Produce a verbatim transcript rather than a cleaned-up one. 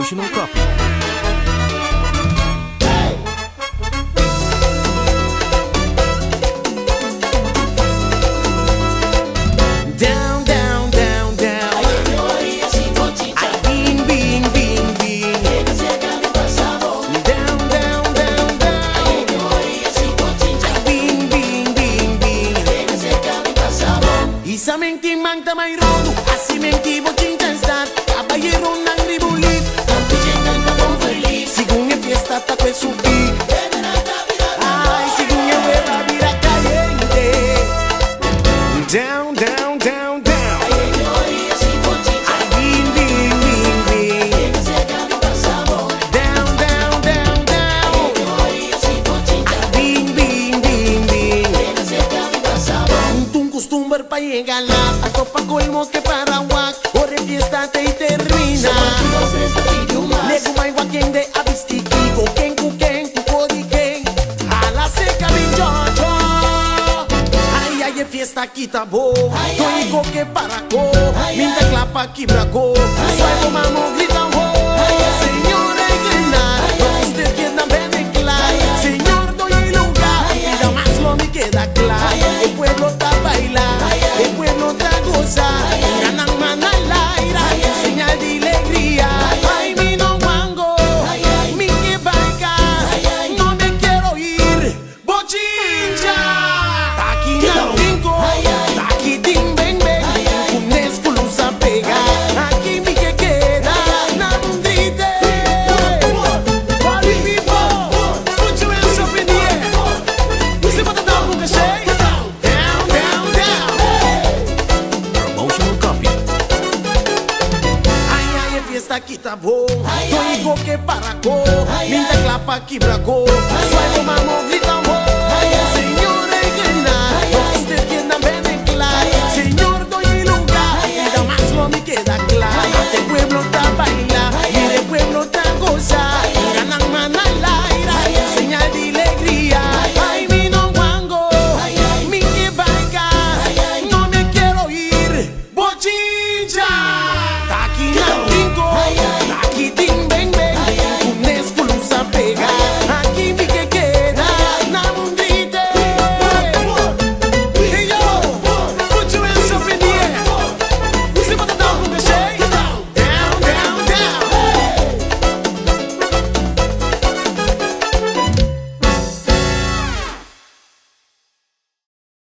Promotional copy. Down, down, down, down. Ay, bing, bing, bing, bing. Down, down, down, down. Ay, bing, bing, bing, bing. Isa menti mangta mayroon, asi menti bochinta stat. Abayeron ng ribulit, sigung e fiesta ta que subir. Ay, sigung e hueva vira caliente. Down, down, down, down. Ay, bing, bing, bing, bing. Down, down, down, down. Ay, bing, bing, bing, bing. Un costumbre pa llegar la tanto pa colmo que para guac. Ore fiesta te y termina. Lego mai guaquén de abistiki. Coquen, cuquen, cucoriquen. A la seca bichocho. Ay, ay, e fiesta quita bo. Toigo que para co. Minta clapa quibraco. Suego mamo grita ho. Señor Egrenar, usted tienda bebe clar. Señor doy lugar. Mira más lo me queda claro. El pueblo está bailar. El pueblo está gozar. Ganan manalaira. Señal de alegría. Ay, mi no mango. Mi que baicas. No me quiero ir. Bochincha. Taki na brinco. Taki ding beng beng. Un esculusa pega. Aquí mi que queda. Nandite. Party people. Put your hands up in the air. Se bota down nunca sei. Down, down, down. Promotional copy. Ay, ay, e fiesta quita bo. Toigo que para co. Minta clapa quibraco. Suego mamo grita ho. Señor Egrenar, usted